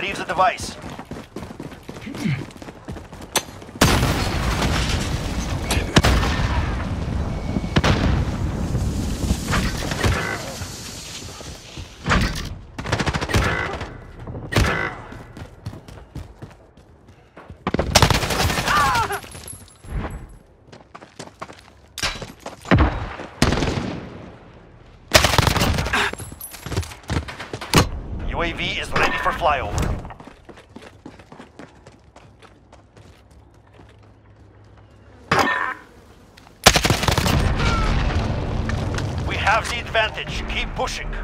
Retrieve the device. UAV is ready for flyover. We have the advantage. Keep pushing.